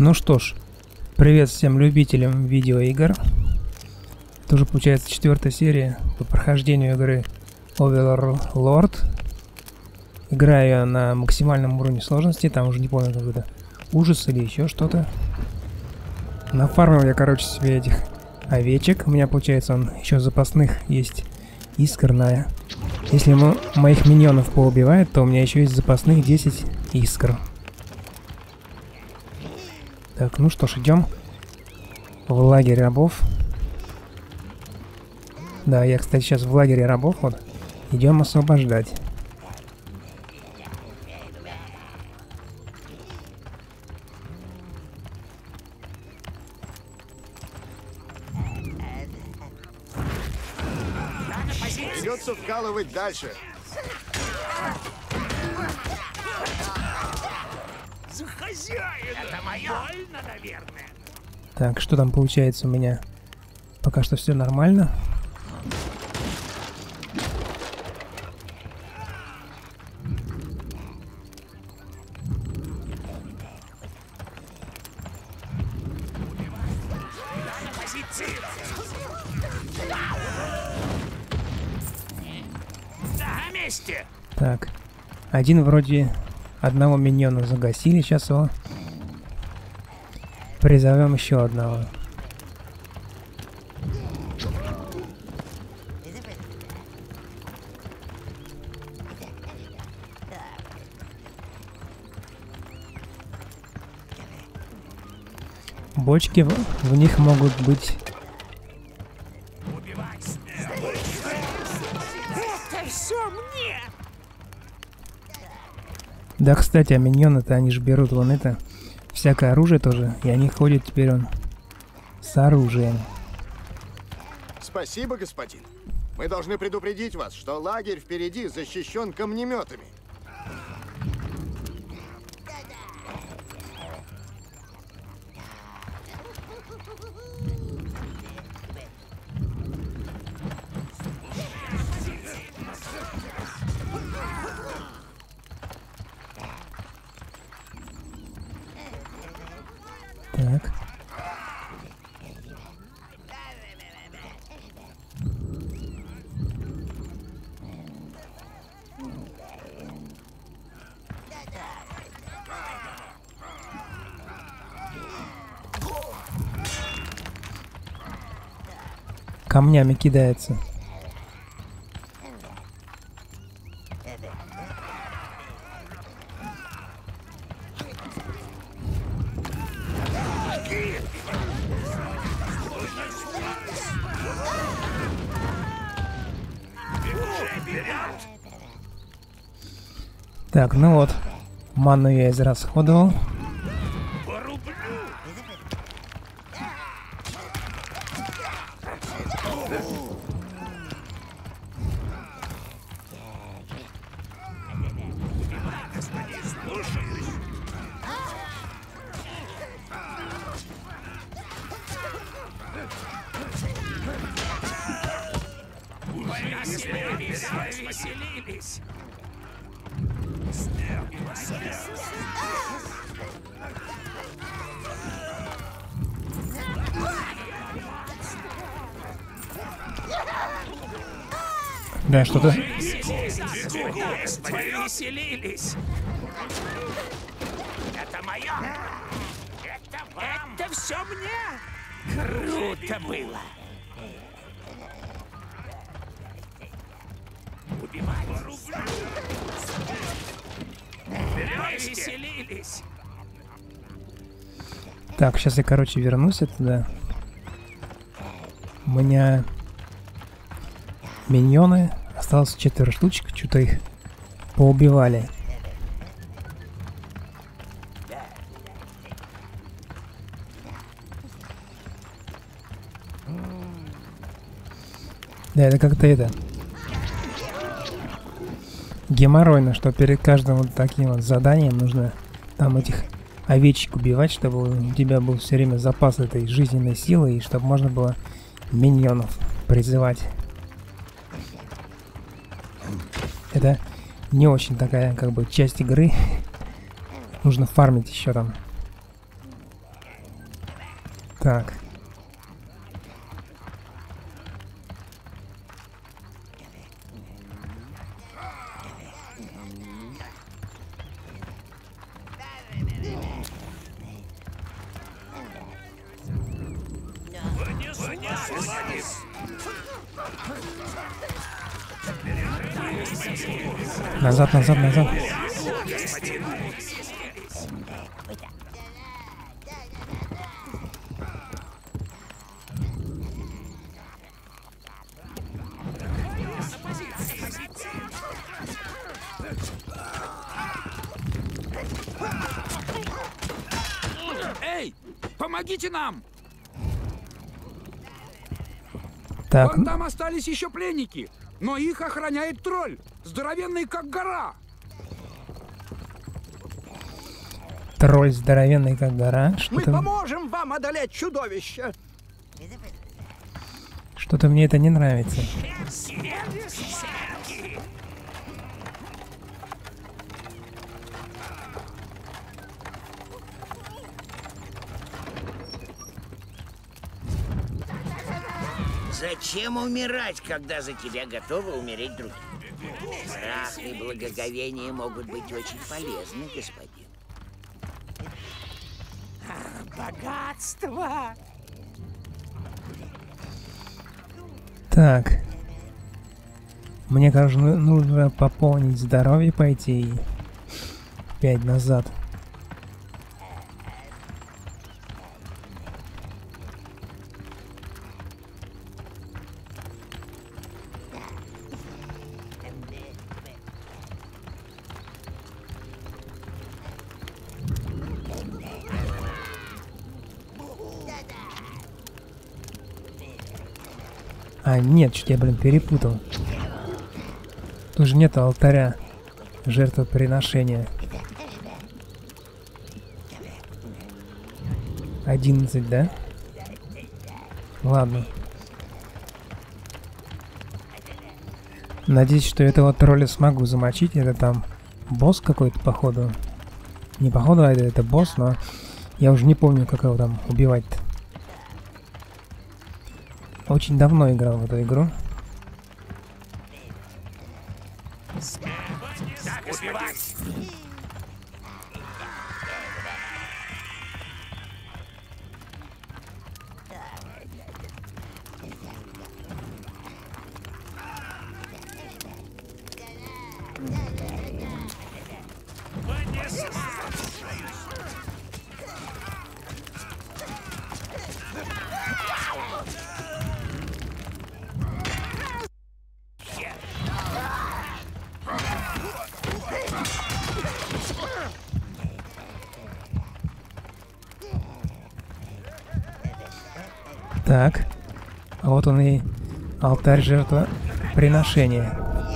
Ну что ж, привет всем любителям видеоигр. Это уже получается 4-я серия по прохождению игры Overlord. Играю я на максимальном уровне сложности, там уже не помню, какой-то ужас или еще что-то. Нафармил я, короче, себе этих овечек. У меня, получается, он еще запасных есть искрная. Если моих миньонов поубивает, то у меня еще есть запасных 10 искр. Так, ну что ж, идем в лагерь рабов. Да, я, кстати, сейчас в лагере рабов, вот. Идем освобождать. Придется вкалывать дальше. За хозяина! Это моё! Больно, наверное. Так, что там получается у меня? Пока что все нормально. На месте! Так, один вроде одного миньона загасили, сейчас его призовем еще одного. Бочки в них могут быть. Убивать! Это все мне! Да, кстати, а миньоны-то они же берут вон это всякое оружие тоже, и они ходят теперь он с оружием. Спасибо, господин. Мы должны предупредить вас, что лагерь впереди защищен камнеметами. Так. Камнями кидается. Так, ну вот, манну я израсходовал. Порублю! Господин, слушаюсь! Веселились! Веселились! Да, что-то. Повеселились! Это мое! Это вам! Это все мне! Круто было! Убивать! Повеселились! Так, сейчас я, короче, вернусь туда. У меня миньоны. Осталось 4 штучек. Что-то их поубивали. Да, это как-то это геморройно, что перед каждым вот таким вот заданием нужно там этих овечек убивать, чтобы у тебя был все время запас этой жизненной силы, и чтобы можно было миньонов призывать. Это не очень такая, как бы, часть игры. Нужно фармить еще там. Так. Назад, назад, назад. Эй, помогите нам! Так, Вон там остались еще пленники, но их охраняет тролль, здоровенный как гора. тролль здоровенный как гора. Мы поможем вам одолеть чудовище. Что-то мне это не нравится. Зачем умирать, когда за тебя готовы умереть другие? Страх и благоговение могут быть очень полезны, господин. Богатство! Так. Мне кажется, нужно пополнить здоровье, пойти и 5 назад. А, нет, что-то я, блин, перепутал. Тут же нет алтаря жертвоприношения. 11, да? Ладно. Надеюсь, что этого тролля смогу замочить. Это там босс какой-то, походу. Не походу, а это босс, но я уже не помню, как его там убивать-то. Очень давно играл в эту игру. Так, а вот он и алтарь жертвоприношения.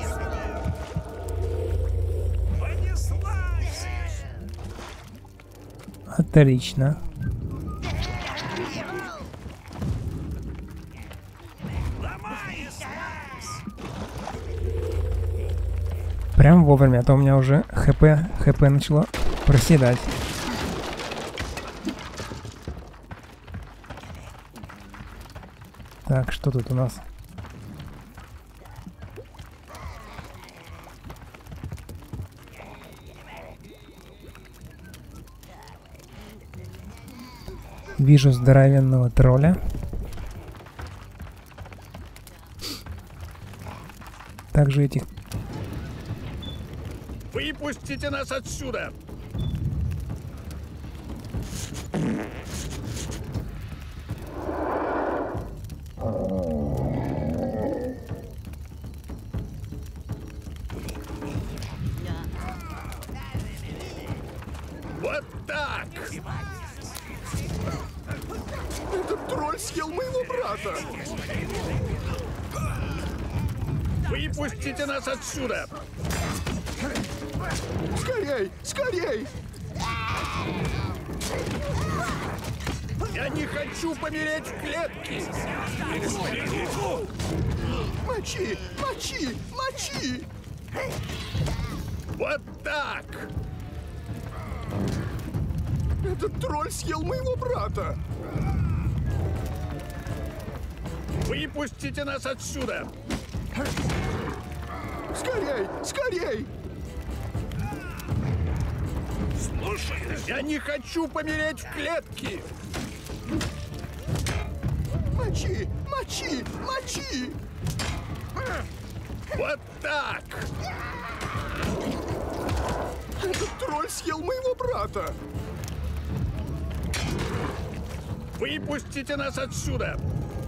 Отлично. Прям вовремя, а то у меня уже ХП начало проседать. Так, что тут у нас? Вижу здоровенного тролля. Также этих... Выпустите нас отсюда! Вот так! Этот тролль съел моего брата. Выпустите нас отсюда! Скорей, скорей! Я не хочу помереть в клетке! Мочи, мочи, мочи! Вот так! Этот тролль съел моего брата. Выпустите нас отсюда! Скорей! Скорей! Слушай, я не хочу помереть в клетке! Мочи! Мочи! Мочи! Вот так! Этот тролль съел моего брата! Выпустите нас отсюда!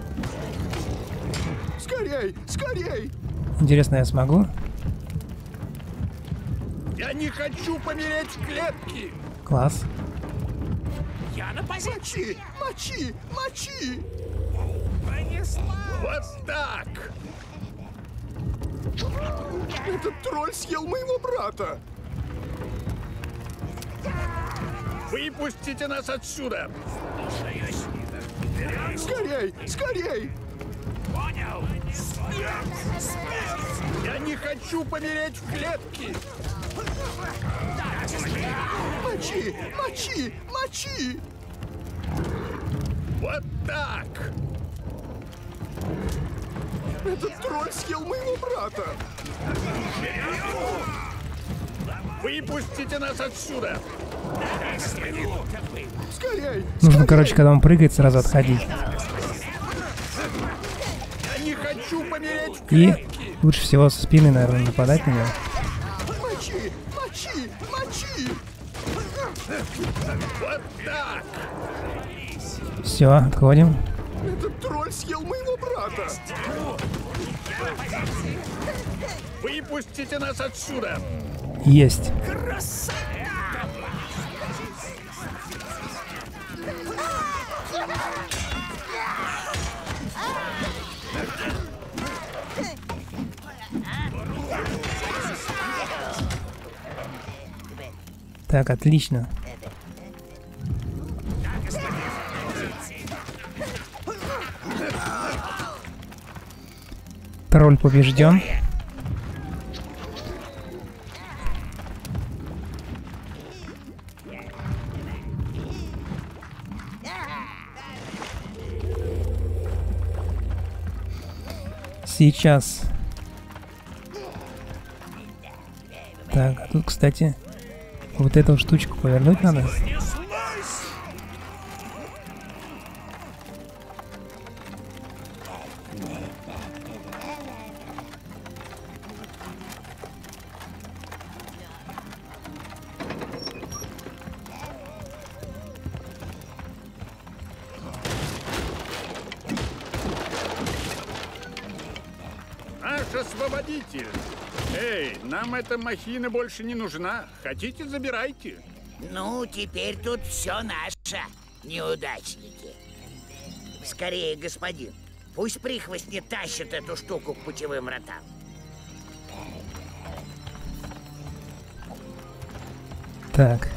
Скорей! Скорей! Интересно, я смогу? Я не хочу помереть в клетке! Класс. Я на позиции! Мочи! Мочи! Мочи! Вот так! Этот тролль съел моего брата! Выпустите нас отсюда! Скорей! Скорей! Понял! Я не хочу помереть в клетке! Мочи! Мочи! Мочи! Вот так! Этот тролль съел моего брата! Выпустите нас отсюда! Скорей! Нужно, короче, когда он прыгает, сразу отходить. Я не хочу помереть в И клетке! лучше всего со спины, наверное, нападать на него. Мочи! Мочи! Мочи! Вот так! Все, отходим. Этот тролль съел моего брата! Выпустите нас отсюда! Есть. Так, отлично. Тролль побежден. Сейчас. Так, а тут, кстати, вот эту вот штучку повернуть надо. Наш освободитель! Эй, нам эта махина больше не нужна. Хотите, забирайте. Ну, теперь тут все наше, неудачники. Скорее, господин, пусть прихвостни тащат эту штуку к путевым вратам. Так.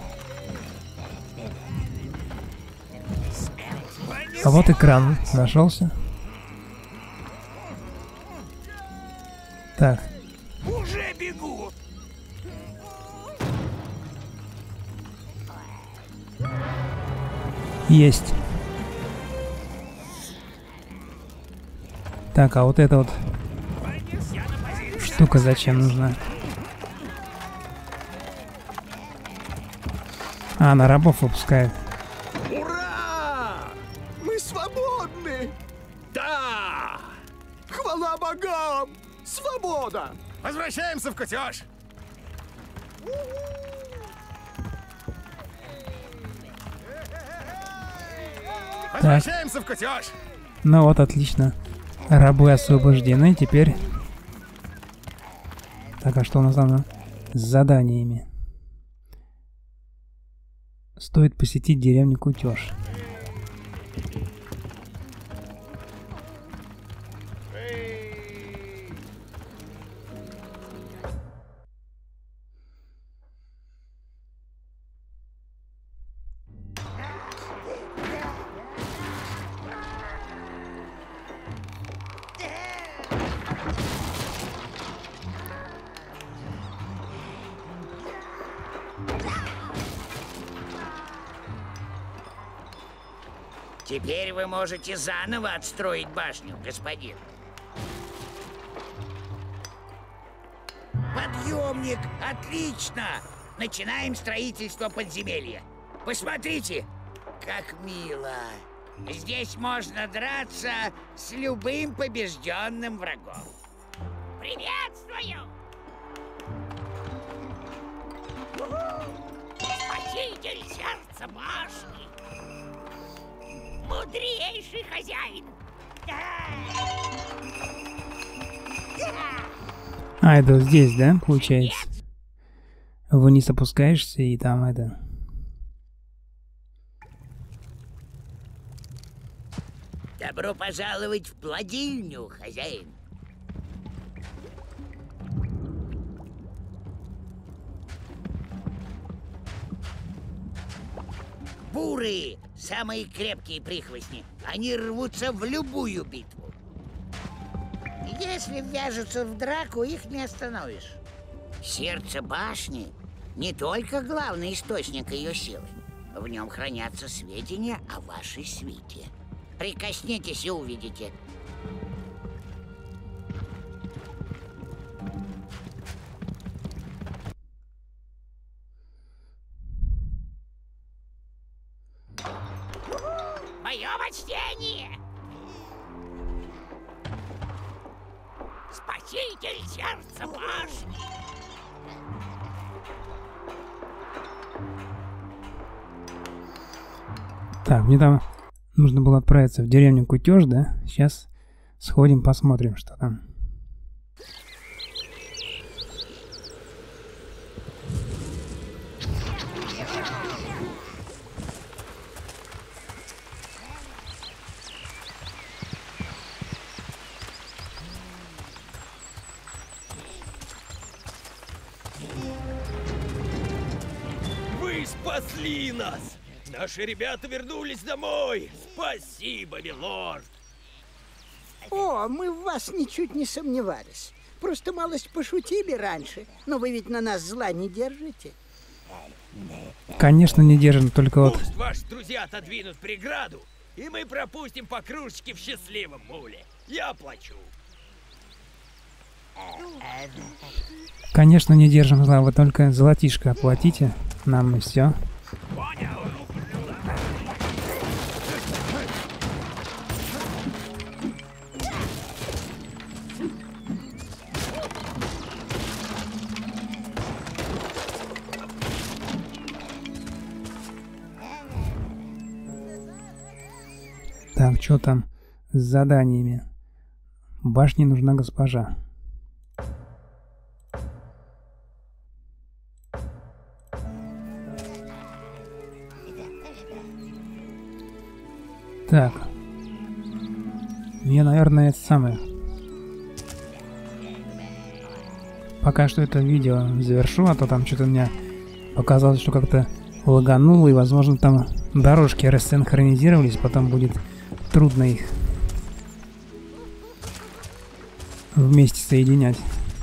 А вот экран нашелся. Так. Уже бегу! Есть. Так, а вот эта вот штука зачем нужна? А, она рабов выпускает. Ура! Мы свободны! Да! Хвала богам! Свобода! Возвращаемся в кутеж! Возвращаемся в кутеж! Ну вот, отлично. Рабы освобождены. Теперь... Так, а что у нас там с заданиями? Стоит посетить деревню Кутеж. Теперь вы можете заново отстроить башню, господин. Подъемник! Отлично! Начинаем строительство подземелья. Посмотрите, как мило. Здесь можно драться с любым побежденным врагом. Приветствую! Спаситель сердца башни! Мудрейший хозяин! А, это вот здесь, да, получается? Вниз опускаешься и там это... Добро пожаловать в плотильню, хозяин. Буры — самые крепкие прихвостни. Они рвутся в любую битву. Если ввяжутся в драку, их не остановишь. Сердце башни — не только главный источник ее силы. В нем хранятся сведения о вашей свите. Прикоснитесь и увидите. Мое почтение! Спаситель сердца башни! Так, мне там нужно было отправиться в деревню Кутеж, да? Сейчас сходим, посмотрим, что там. Вы спасли нас! Наши ребята вернулись домой! Спасибо, милорд! О, мы в вас ничуть не сомневались. Просто малость пошутили раньше, но вы ведь на нас зла не держите. Конечно, не держим, только вот... Пусть ваши друзья отодвинут преграду, и мы пропустим по кружечке в счастливом муле. Я плачу. Конечно, не держим зла, вы только золотишко оплатите нам и все. Понял? Так, что там с заданиями? Башне нужна госпожа. Так. Я, наверное, это самое. Пока что это видео завершу, а то там что-то у меня показалось, что как-то лагануло, и, возможно, там дорожки рассинхронизировались, потом будет трудно их вместе соединять.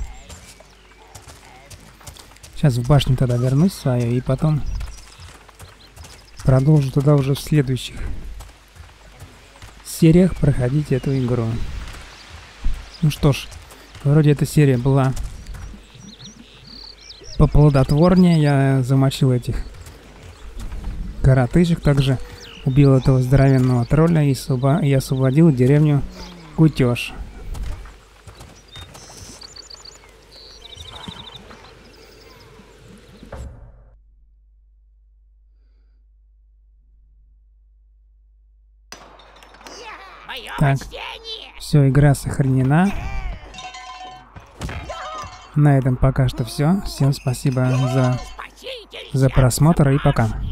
Сейчас в башню тогда вернусь свою и потом продолжу туда уже в следующих сериях проходить эту игру. Ну что ж, вроде эта серия была поплодотворнее. Я замочил этих коротышек, также убил этого здоровенного тролля и освободил деревню Кутеж. Так, все, игра сохранена. На этом пока что все. Всем спасибо за просмотр и пока.